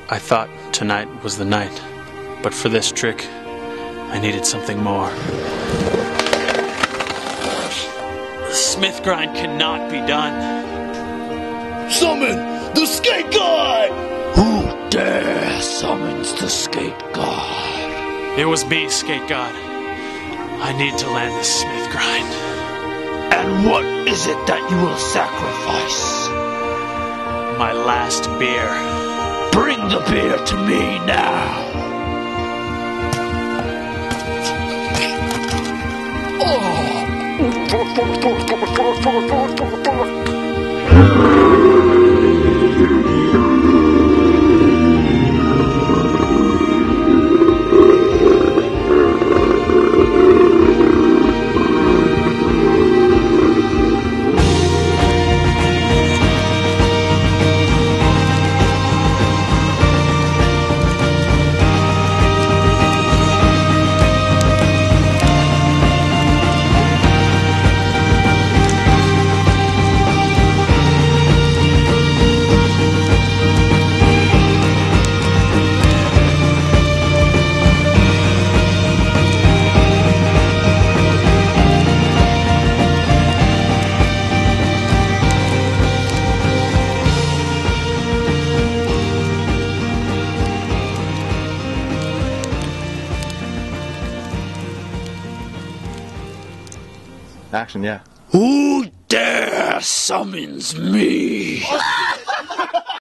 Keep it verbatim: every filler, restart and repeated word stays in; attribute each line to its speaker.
Speaker 1: I thought tonight was the night, but for this trick, I needed something more. The smith grind cannot be done.
Speaker 2: Summon the skate god!
Speaker 3: Who dare summons the skate god?
Speaker 1: It was me, skate god. I need to land this smith grind.
Speaker 3: And what is it that you will sacrifice?
Speaker 1: My last beer.
Speaker 3: Bring the beer to me now.
Speaker 4: Action, yeah.
Speaker 3: Who dare summons me?